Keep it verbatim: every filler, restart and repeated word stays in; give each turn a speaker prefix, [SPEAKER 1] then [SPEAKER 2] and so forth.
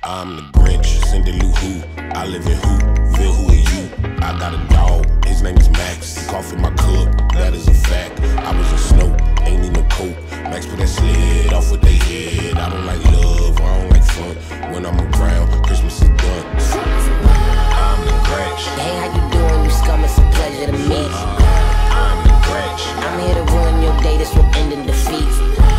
[SPEAKER 1] I'm the Grinch, Cindy Lou Who. I live in Whoville, who are you? I got a dog, his name is Max. He cough in my cup, that is a fact. I was a Snow, ain't need no coke. Max put that sled off with they head. I don't like love, I don't like fun. When I'm around, Christmas is done. I'm the Grinch.
[SPEAKER 2] Hey, how you doing? You scum, it's a pleasure to meet.
[SPEAKER 1] Uh, I'm the Grinch.
[SPEAKER 2] I'm here to ruin your day, this will end in defeat.